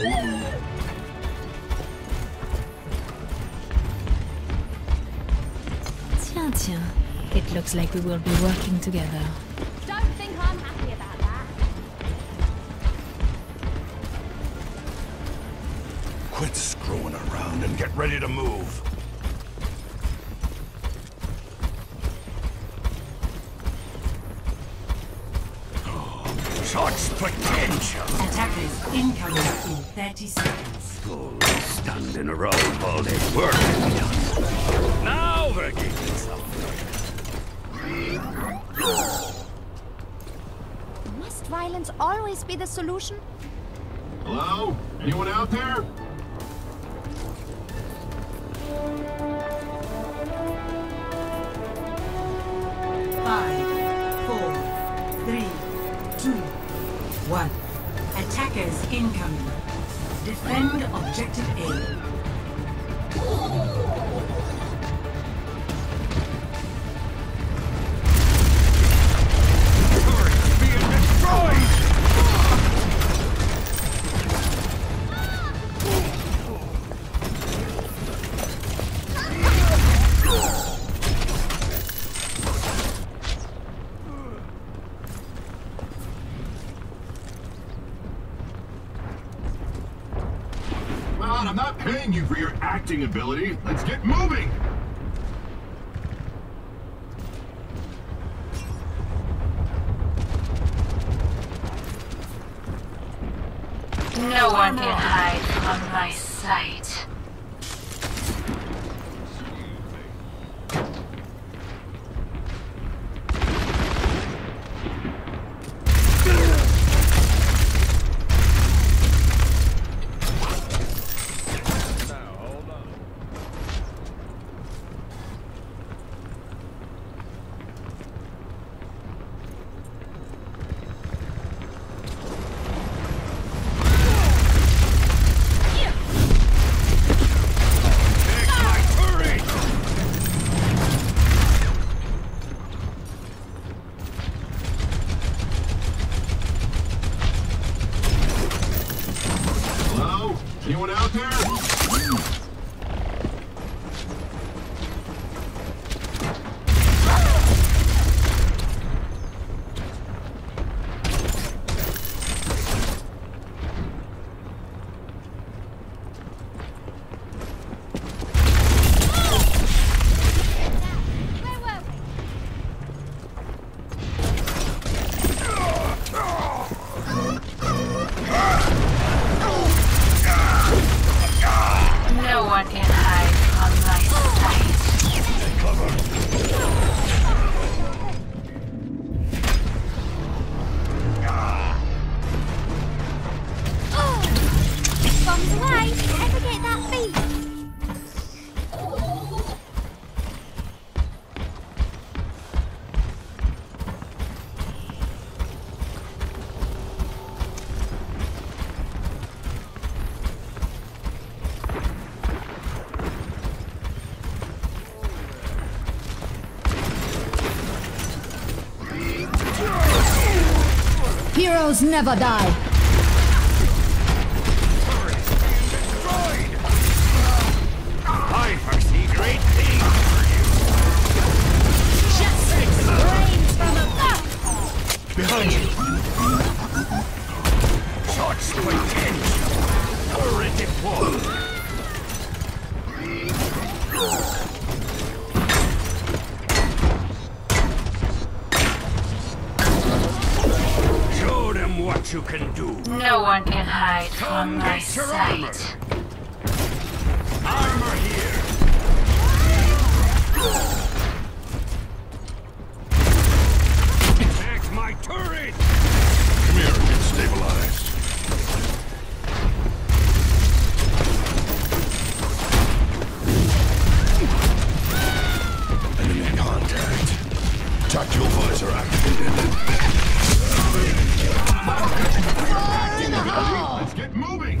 Tiens. It looks like we will be working together. Don't think I'm happy about that. Quit screwing around and get ready to move. Such potential! Attackers incoming in 30 seconds. Oh, standing around while there's work to be done. Now we're getting somewhere. Must violence always be the solution? Hello? Anyone out there? Five, 4, 3, 2, 1. Attackers incoming. Defend objective A. I'm not paying you for your acting ability. Let's get moving! No one can hide from my sight. Anyone out there? No one can hide from my sight. Bombs away! Ever get that beat? Heroes never die. I foresee great things for you. Justice reigns from above! Behind you. Such potential. Turret deployed. Show them what you can do. No one can hide from my Get your armor. sight. Armor here. Attack my turret. Come here and get stabilized. Enemy contact. Tactical visor activated. Let's get moving!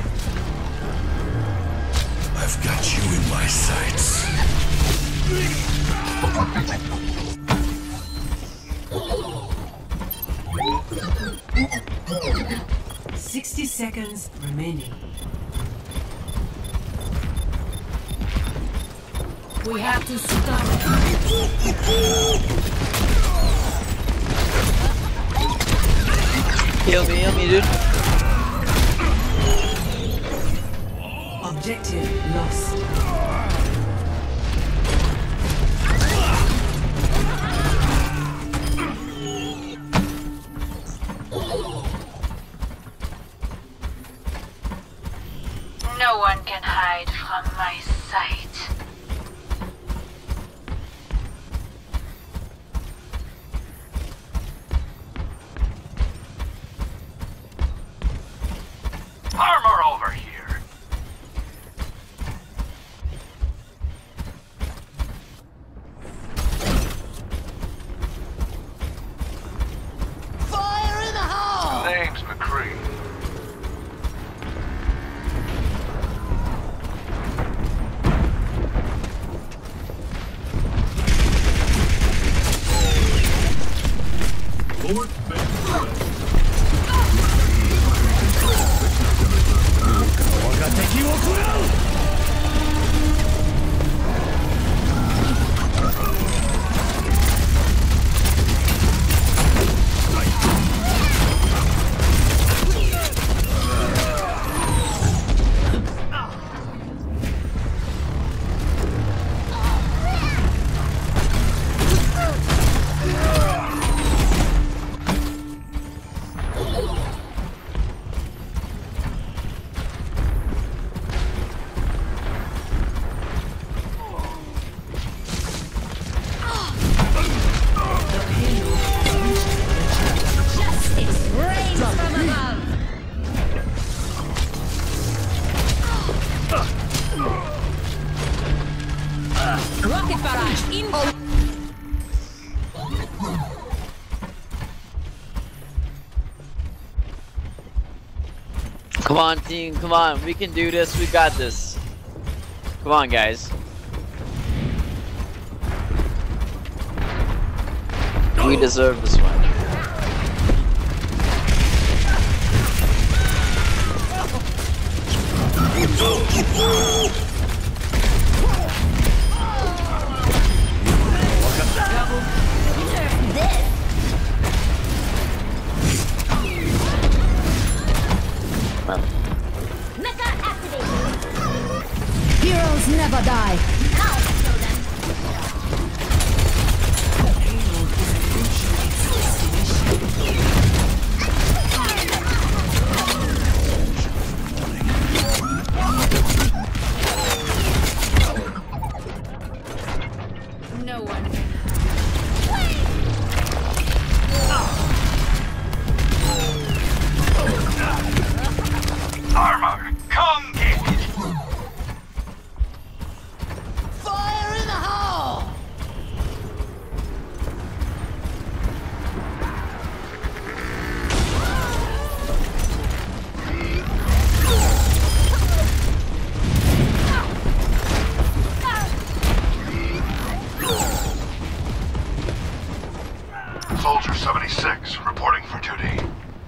I've got you in my sights. 60 seconds remaining. We have to stop it. Heal me, dude. Objective lost. No one can hide from my sight. Armor over here. Fire in the hole! Name's McCree. Lord Ben. 我が敵を食らう Rocket barrage in. Come on, team. Come on. We can do this. We got this. Come on, guys. We deserve this one. Mecha activated! Heroes never die. No one. Armor, come get it. Fire in the hole! Soldier 76, reporting for duty.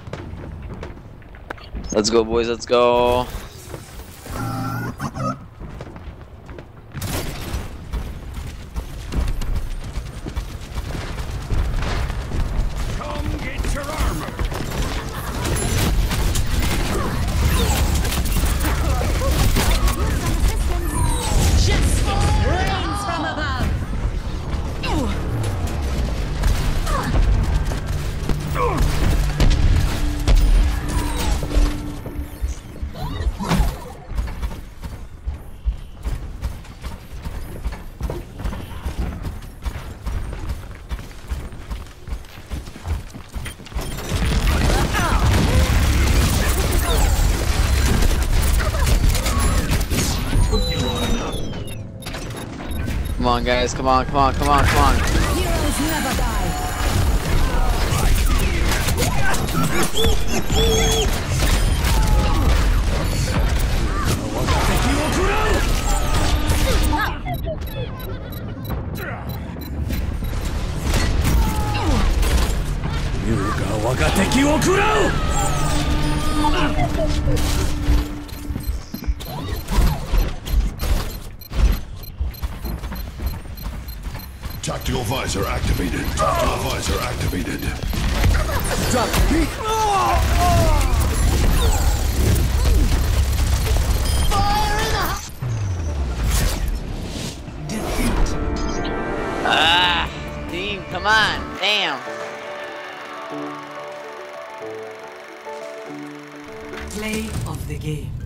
Let's go, boys. Let's go. Come get your armor. Ships rains from above. Come on, guys. Come on. Come on. Come on. Come on. Heroes never die. Tactical visor activated. Tactical visor activated. Drop the beat. Fire in the Defeat. Ah, team, come on. Damn. Play of the game.